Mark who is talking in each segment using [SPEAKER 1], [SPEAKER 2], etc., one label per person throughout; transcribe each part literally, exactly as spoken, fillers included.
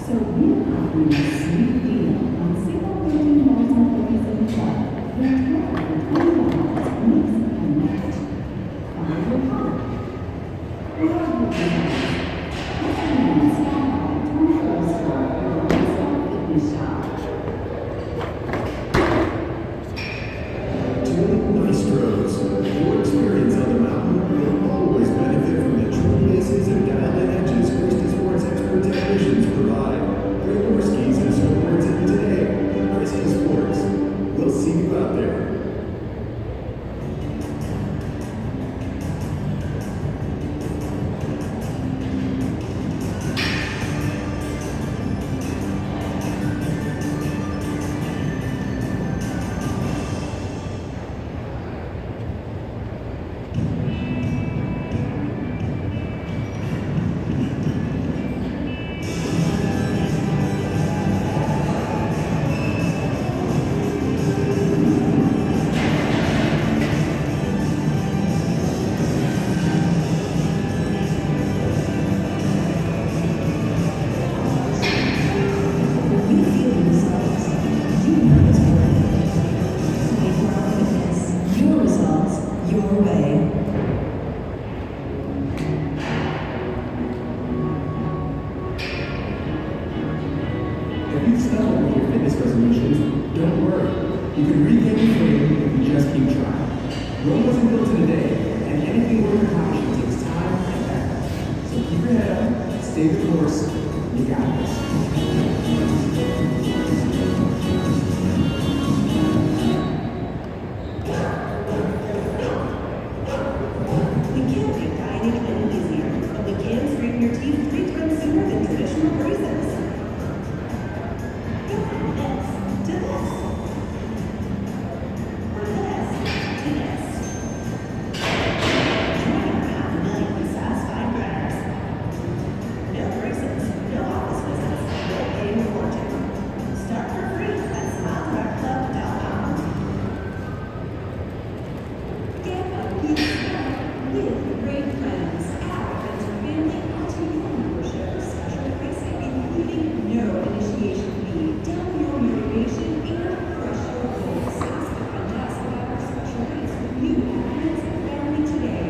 [SPEAKER 1] So we're offering a sweet deal on single building multi-purpose and club. Rent one for twenty dollars, mix and match. Find your home. Love your house. What's the name? Small twenty-four store or one-stop fitness shop.
[SPEAKER 2] Maestros, your experience on the mountain will always benefit from the true laces and dialed-in edges Christie Sports expert technicians provide. Bring your skis and snowboards in today. Christie Sports. We'll see you out there. If you stumble with your fitness resolutions, don't worry. You can regain your footing if you just keep trying. Rome wasn't built in a day, and anything worth accomplishing takes time and effort. So keep your head up, stay the course, you got this.
[SPEAKER 3] We can make dining any easier, but we can straighten your teeth three times sooner than traditional braces. Go from this to this. Or this to this. Join our half a million satisfied buyers. No braces, no office visits, no paying a fortune. Start for free at smile direct club dot com. Get a good start with great friends. Our friends and family also your membership, special pricing, including no initiation fee. Double your motivation and crush your goals. Ask a friend to ask about our special rates with you and friends and family today.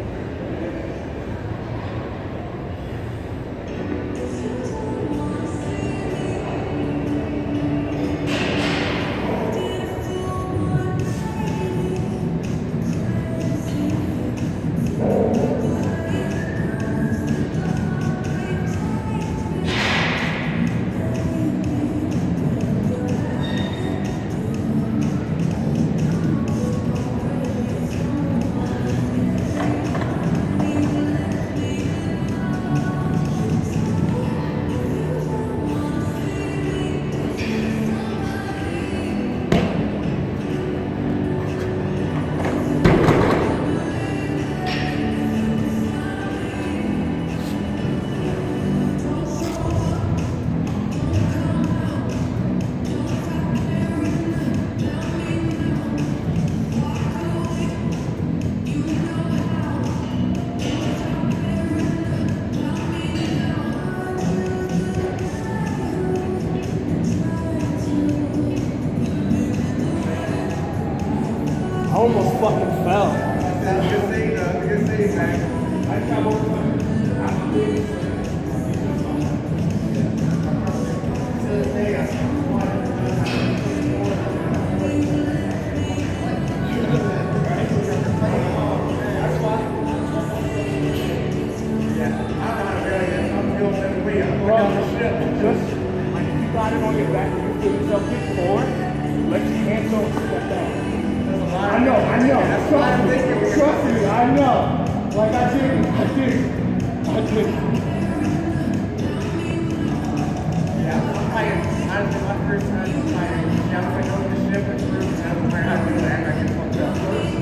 [SPEAKER 4] I almost fucking fell.
[SPEAKER 5] That's a good thing, though. Good thing, man. I got one.
[SPEAKER 4] Just, like, if you got it on your back, you feel yourself get forward, let your hands go and step down. I know, I know. Trust me, trust me, I know. Like I did, I did, I did.
[SPEAKER 5] Yeah, I'm tired. Honestly, my first time I'm tired. Yeah, I'm like, I'm going to ship it through, and I'm learning how to do that, and I get fucked up.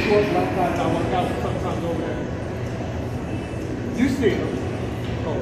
[SPEAKER 4] short black guys I work out with sometimes over there. You see them. Oh.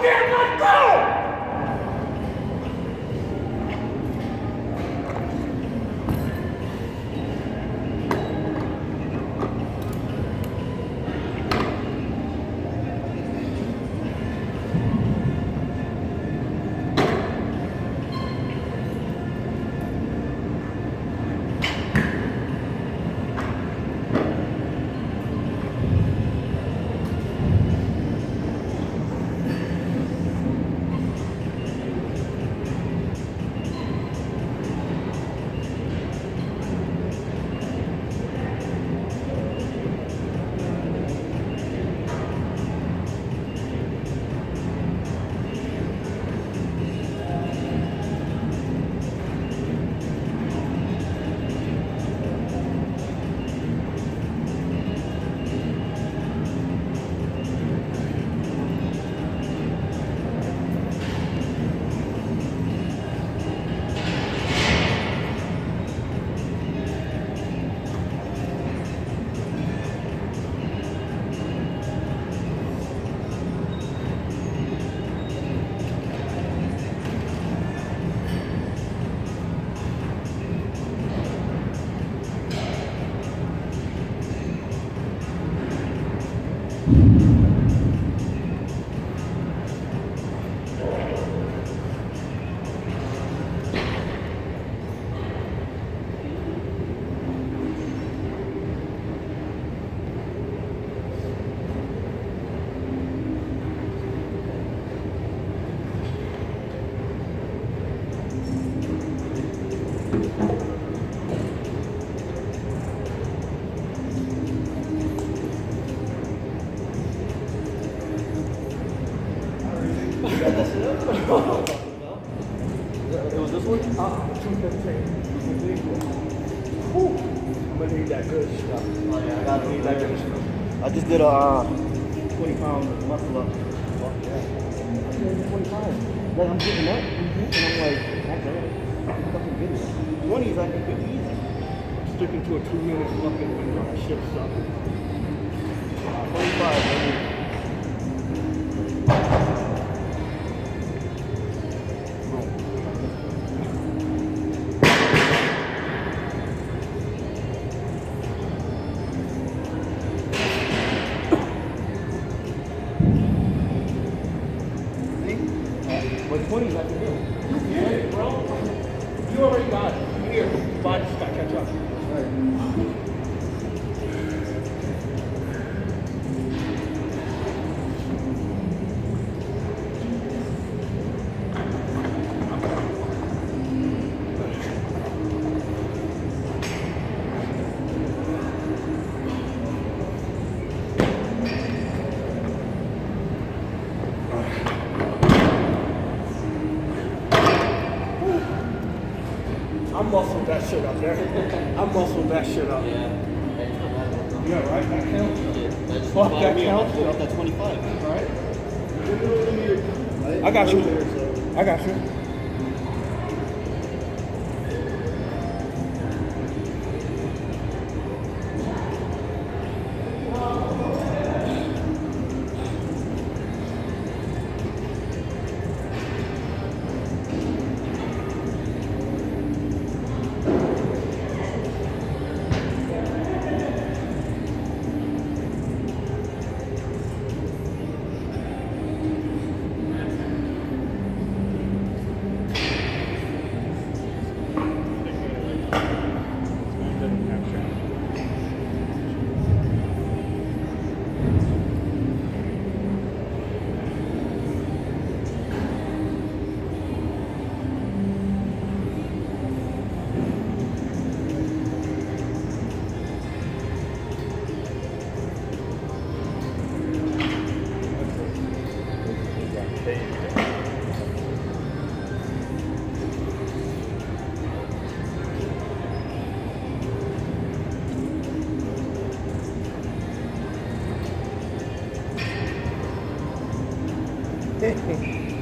[SPEAKER 4] Goddamn, let's go!
[SPEAKER 6] It was this one?
[SPEAKER 4] Uh, two fifteen. Whew. I'm gonna need that good stuff.
[SPEAKER 6] Oh yeah, I got
[SPEAKER 4] I need that good stuff.
[SPEAKER 6] I just did a uh, twenty pound muscle up. Fuck yeah. I'm doing twenty pounds. Like I'm getting up, and I'm like, okay, I'm fucking good. twenty is like a good easy.
[SPEAKER 4] Sticking to a two minute fucking window. That shit sucks.
[SPEAKER 6] twenty-five, baby.
[SPEAKER 4] But twenties I can do. You get it, bro. You already got it. Here, body just gotta catch up. I muscled that shit up there. I muscled that shit up.
[SPEAKER 6] Yeah.
[SPEAKER 4] Yeah, right? That counts.
[SPEAKER 6] That's
[SPEAKER 4] Fuck, that counts.
[SPEAKER 6] Off that twenty-five.
[SPEAKER 4] Right? I got you. I got you.
[SPEAKER 6] Hehehe